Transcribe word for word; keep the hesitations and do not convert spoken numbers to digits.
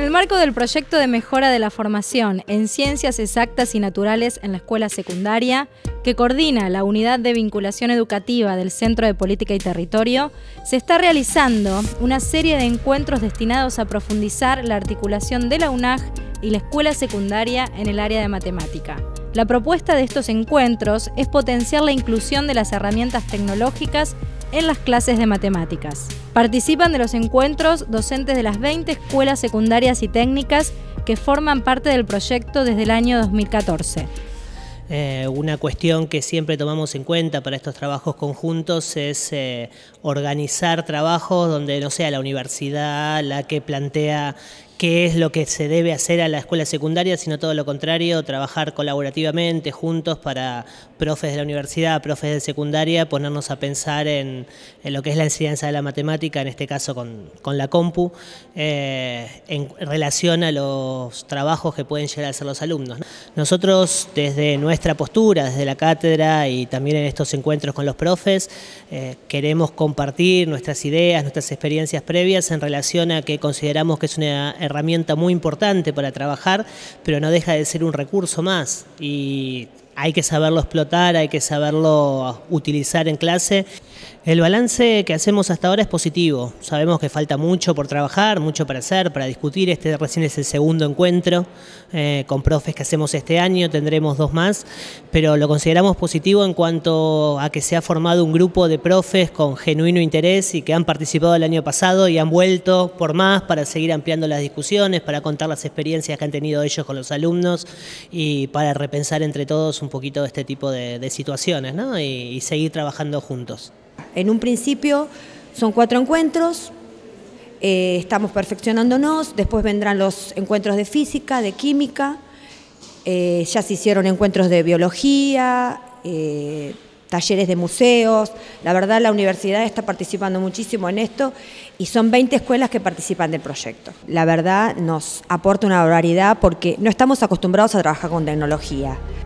el marco del proyecto de mejora de la formación en ciencias exactas y naturales en la escuela secundaria, que coordina la Unidad de Vinculación Educativa del Centro de Política y Territorio, se está realizando una serie de encuentros destinados a profundizar la articulación de la U N A G y la escuela secundaria en el área de matemática. La propuesta de estos encuentros es potenciar la inclusión de las herramientas tecnológicas en las clases de matemáticas. Participan de los encuentros docentes de las veinte escuelas secundarias y técnicas que forman parte del proyecto desde el año dos mil catorce. Eh, una cuestión que siempre tomamos en cuenta para estos trabajos conjuntos es eh, organizar trabajos donde no sea la universidad la que plantea qué es lo que se debe hacer a la escuela secundaria, sino todo lo contrario, trabajar colaborativamente, juntos, para profes de la universidad, profes de secundaria, ponernos a pensar en, en lo que es la enseñanza de la matemática, en este caso con, con la compu, eh, en relación a los trabajos que pueden llegar a hacer los alumnos. Nosotros, desde nuestra postura, desde la cátedra y también en estos encuentros con los profes, eh, queremos compartir nuestras ideas, nuestras experiencias previas en relación a que consideramos que es una herramienta muy importante para trabajar, pero no deja de ser un recurso más y hay que saberlo explotar, hay que saberlo utilizar en clase. El balance que hacemos hasta ahora es positivo. Sabemos que falta mucho por trabajar, mucho para hacer, para discutir. Este recién es el segundo encuentro eh, con profes que hacemos este año, tendremos dos más, pero lo consideramos positivo en cuanto a que se ha formado un grupo de profes con genuino interés y que han participado el año pasado y han vuelto por más para seguir ampliando las discusiones, para contar las experiencias que han tenido ellos con los alumnos y para repensar entre todos un poquito este tipo de, de situaciones, ¿no? y, y seguir trabajando juntos. En un principio son cuatro encuentros, eh, estamos perfeccionándonos, después vendrán los encuentros de física, de química, eh, ya se hicieron encuentros de biología, eh, talleres de museos. La verdad, la universidad está participando muchísimo en esto y son veinte escuelas que participan del proyecto. La verdad nos aporta una barbaridad porque no estamos acostumbrados a trabajar con tecnología.